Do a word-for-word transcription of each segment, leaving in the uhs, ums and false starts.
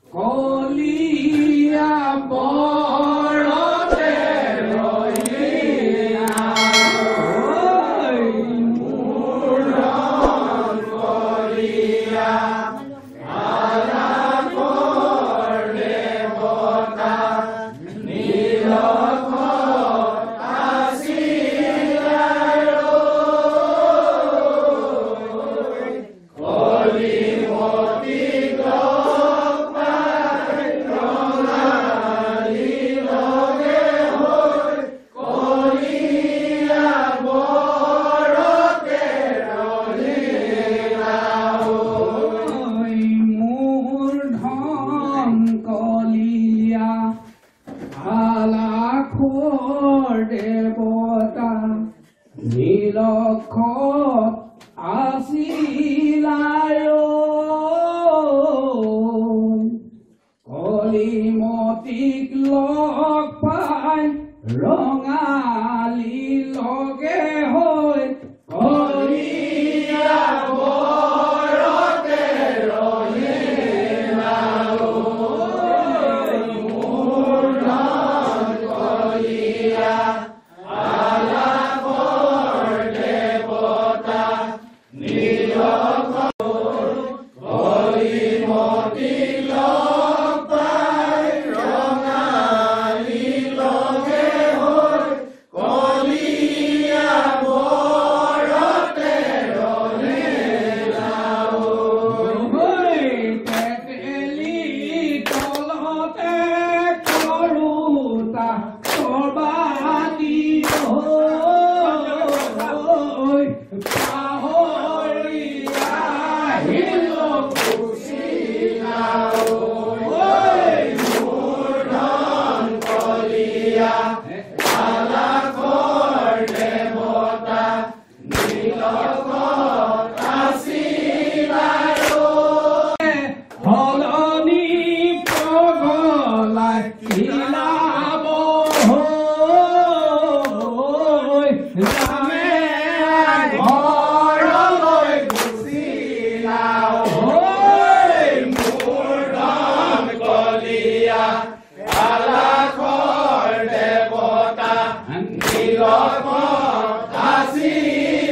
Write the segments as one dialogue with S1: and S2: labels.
S1: কলিয়া বৰতে ৰহিয়া মোৰ ধন কলিয়া আলাপৰ দেৱতা নীলকণ্ঠ আছিল আৰু কলিমতি দেৱতা নীলকণ্ঠ আছিল কলিমতিক লগ পাই ৰঙালী লগে হৈ কলিয়া বৰতে ৰহিলা মোৰ ধন কলিয়া আলাপৰ দেৱতা নীলকণ্ঠ কলিমতি লগ পাই ৰঙালী লগে হৈ কলিয়া বৰতে ৰহিলা তেতেলী তলতে কৰোতা সৰ্বাদী হৈ পাহৰি আহিল কুচিলা মোৰ ধন কলিয়া আলাপৰ দেৱতা নীলকণ্ঠ আছিল সলনি পগলাই কিলাব হৈ যামে ঘৰলৈ গুচিলা মোৰ ধন কলিয়া আলাপৰ দেৱতা নীলকণ্ঠ আছিল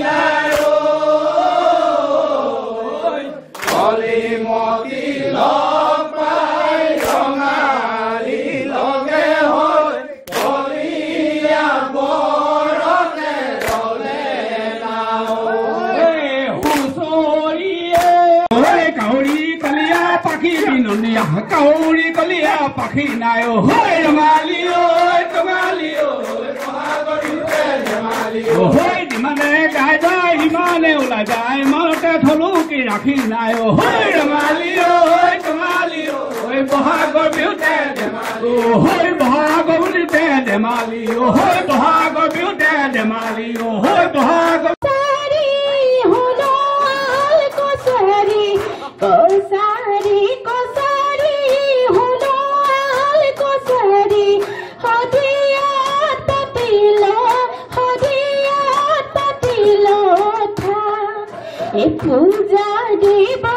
S1: কলিমতি লগ পাই ৰঙালী লগে হৈ কলিয়া বৰতে ৰহিলা হুঁচৰিয়ে কাউৰী কলিয়া পাখি বিনন্দীয়া কাউৰী কলিয়া পাখি নাই হৈ ৰঙালী ঐ টঙালী ঐ হৈ যিমানে গাই যায় সিমানে ওলাই যায় মনতে থলো কি ৰাখি নাই হৈ ৰঙালী ঐ টঙালী ঐ বহাগৰ বিহুতে ধেমালি হৈ বহাগৰ বিহুতে ধেমালি হৈ বহাগৰ বিহুতে ধেমালি হৈ বহাগৰ
S2: কছাৰী কছাৰী হুনাল কছাৰী হদিয়াত পাতিল হদিয়াত পাতিল থা এ পূজা দিব